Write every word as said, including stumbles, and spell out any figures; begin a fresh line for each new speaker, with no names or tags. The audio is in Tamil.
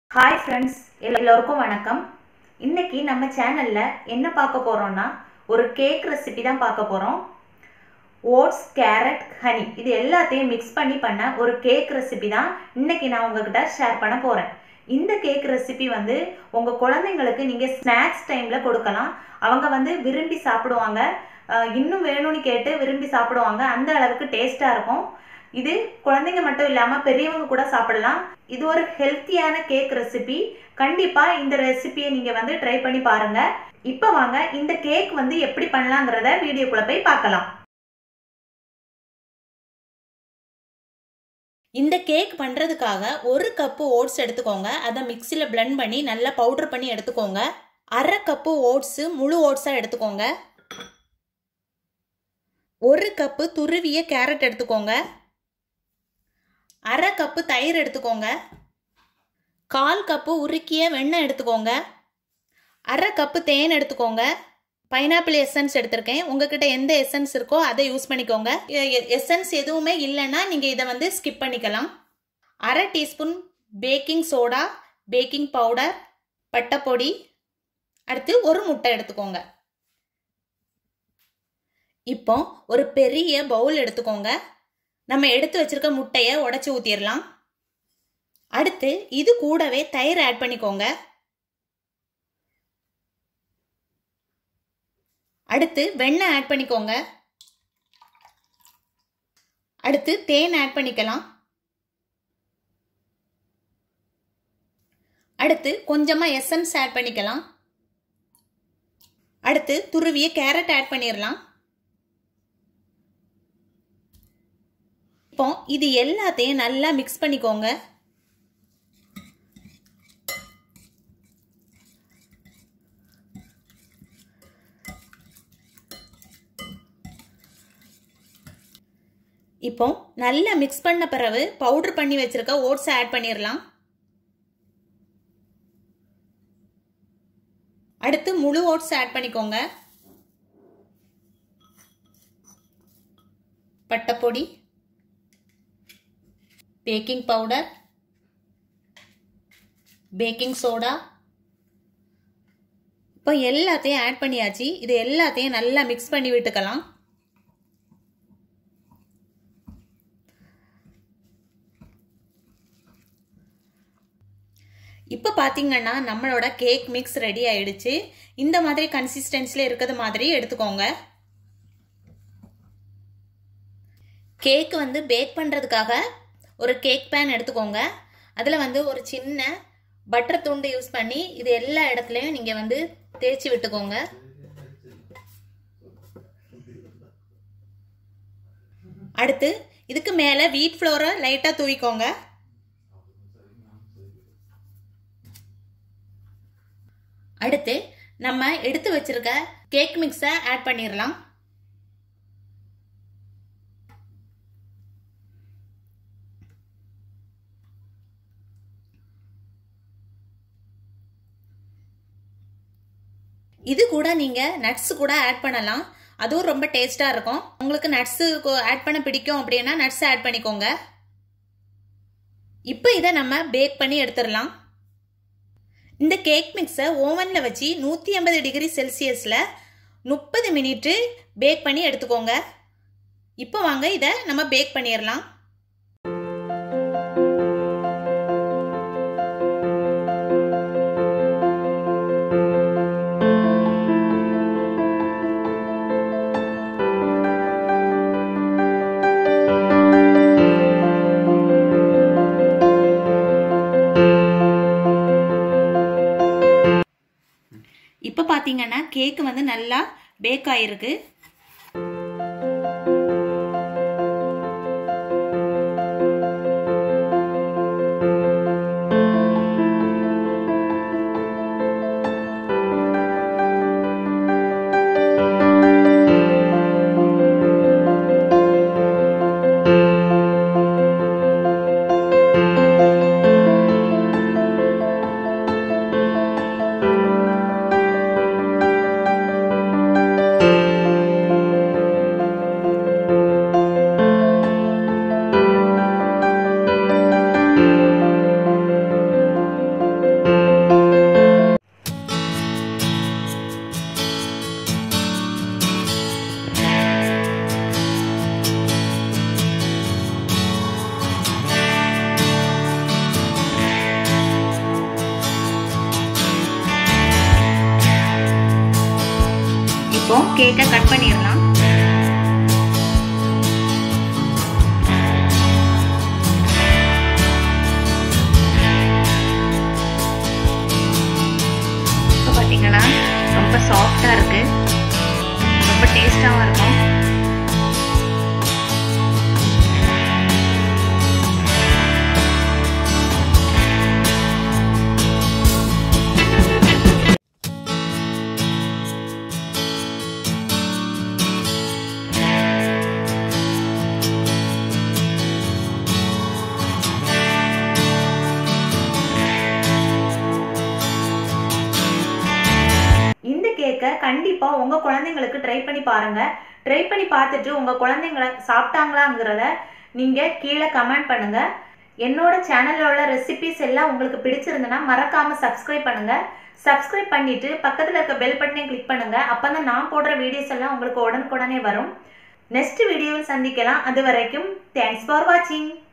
हाय फ्रेंड्स எல்லோருக்கும் வணக்கம். இன்னைக்கு நம்ம சேனல்ல என்ன பார்க்க போறோம்னா ஒரு கேக் ரெசிபி தான் பார்க்க போறோம். ஓட்ஸ், கேரட், ஹனி இது எல்லாத்தையும் மிக்ஸ் பண்ணி பண்ண ஒரு கேக் ரெசிபி தான் இன்னைக்கு நான் உங்ககிட்ட ஷேர் பண்ண போறேன். இந்த கேக் ரெசிபி வந்து உங்க குழந்தைங்களுக்கு நீங்க ஸ்நாக்ஸ் டைம்ல கொடுக்கலாம். அவங்க வந்து விரும்பி சாப்பிடுவாங்க. இன்னும் வேணும்னு கேட்டு விரும்பி சாப்பிடுவாங்க. அந்த அளவுக்கு டேஸ்டா இருக்கும். இது குழந்தைங்க மட்டும் இல்லாம பெரியவங்க கூட சாப்பிடலாம். இது ஒரு ஹெல்த்தியான கேக் ரெசிபி. கண்டிப்பா இந்த ரெசிபியை நீங்க வந்து ட்ரை பண்ணி பாருங்க. இப்போ வாங்க இந்த கேக் வந்து எப்படி பண்ணலாம்ங்கறத வீடியோக்குள்ள போய் பார்க்கலாம். இந்த கேக் பண்றதுக்காக ஒரு கப்பு ஓட்ஸ் எடுத்துக்கோங்க. அதை மிக்ஸில பிளெண்ட் பண்ணி நல்லா பவுடர் பண்ணி எடுத்துக்கோங்க. அரை கப்பு ஓட்ஸ் முழு ஓட்ஸா எடுத்துக்கோங்க. ஒரு கப்பு துருவிய கேரட் எடுத்துக்கோங்க. அரை கப்பு தயிர் எடுத்துக்கோங்க. கால் கப்பு உருக்கிய வெண்ணெய் எடுத்துக்கோங்க. அரை கப்பு தேன் எடுத்துக்கோங்க. பைனாப்பிள் எசன்ஸ் எடுத்திருக்கேன். உங்ககிட்ட எந்த எசன்ஸ் இருக்கோ அதை யூஸ் பண்ணிக்கோங்க. எசன்ஸ் எதுவுமே இல்லைன்னா நீங்கள் இதை வந்து ஸ்கிப் பண்ணிக்கலாம். அரை teaspoon baking soda, baking powder, பட்டைப்பொடி, அடுத்து ஒரு முட்டை எடுத்துக்கோங்க. இப்போ ஒரு பெரிய பவுல் எடுத்துக்கோங்க. நம்ம எடுத்து வச்சிருக்க முட்டையை உடைச்சு ஊத்திடலாம். அடுத்து இது கூடவே தயிர் ஆட் பண்ணிக்கோங்க. அடுத்து வெண்ணெய் ஆட் பண்ணிக்கோங்க. அடுத்து தேன் ஆட் பண்ணிக்கலாம். அடுத்து கொஞ்சமா எசன்ஸ் ஆட் பண்ணிக்கலாம். அடுத்து துருவிய கேரட் ஆட் பண்ணிடலாம். இப்போ இது எல்லாத்தையும் நல்லா மிக்ஸ் பண்ணிக்கோங்க. இப்போ நல்லா மிக்ஸ் பண்ண பிறகு பவுடர் பண்ணி வச்சிருக்க ஓட்ஸ் ஆட் பண்ணிடலாம். அடுத்து முழு ஓட்ஸ் ஆட் பண்ணிக்கோங்க. பட்டைப்பொடி, பேக்கிங் பவுடர், பேக்கிங் சோடா, இப்போ எல்லாத்தையும் ஆட் பண்ணியாச்சு. இது எல்லாத்தையும் நல்லா மிக்ஸ் பண்ணி விட்டுக்கலாம். இப்போ பார்த்தீங்கன்னா நம்மளோட கேக் மிக்ஸ் ரெடி ஆயிடுச்சு. இந்த மாதிரி கன்சிஸ்டன்சில இருக்கிறது மாதிரி எடுத்துக்கோங்க. கேக் வந்து பேக் பண்ணுறதுக்காக ஒரு கேக் பேன் எடுத்துக்கோங்க. அதில் வந்து ஒரு சின்ன பட்டர் துண்டு யூஸ் பண்ணி இது எல்லா இடத்துலையும் நீங்கள் வந்து தேய்ச்சி விட்டுக்கோங்க. அடுத்து இதுக்கு மேலே வீட் ஃப்ளோரை லைட்டாக தூவிக்கோங்க. அடுத்து நம்ம எடுத்து வச்சிருக்க கேக் மிக்ஸை ஆட் பண்ணிடலாம். இது கூட நீங்க நட்ஸ் கூட ஆட் பண்ணலாம். அதுவும் ரொம்ப டேஸ்டா இருக்கும். உங்களுக்கு நட்ஸ் ஆட் பண்ண பிடிக்கும் அப்படின்னா நட்ஸ் ஆட் பண்ணிக்கோங்க. இப்போ இதை நம்ம பேக் பண்ணி எடுத்துடலாம். இந்த கேக் மிக்ஸை ஓவனில் வச்சு நூற்றி ஐம்பது டிகிரி செல்சியஸில் முப்பது மினிட்டு பேக் பண்ணி எடுத்துக்கோங்க. இப்போ வாங்க இதை நம்ம பேக் பண்ணிடலாம். இப்போ பார்த்தீங்கன்னா கேக் வந்து நல்லா பேக் ஆயிருக்கு. கேக்கை கட் பண்ணிடலாம். இப்போ பார்த்தீங்கன்னா ரொம்ப சாஃப்டாக இருக்கு, ரொம்ப டேஸ்டாகவும் இருக்கும். இந்த கேக்கை கண்டிப்பாக உங்கள் குழந்தைங்களுக்கு ட்ரை பண்ணி பாருங்கள். ட்ரை பண்ணி பார்த்துட்டு உங்கள் குழந்தைங்களை சாப்பிட்டாங்களாங்கிறத நீங்கள் கீழே கமெண்ட் பண்ணுங்கள். என்னோட சேனலில் உள்ள ரெசிபிஸ் எல்லாம் உங்களுக்கு பிடிச்சிருந்துன்னா மறக்காமல் சப்ஸ்கிரைப் பண்ணுங்கள். சப்ஸ்கிரைப் பண்ணிவிட்டு பக்கத்தில் இருக்க பெல் பட்டனையும் கிளிக் பண்ணுங்கள். அப்போ தான் நான் போடுற வீடியோஸ் எல்லாம் உங்களுக்கு உடனுக்குடனே வரும். நெக்ஸ்ட் வீடியோவில் சந்திக்கலாம். அது வரைக்கும் தேங்க்ஸ் ஃபார் வாட்சிங்.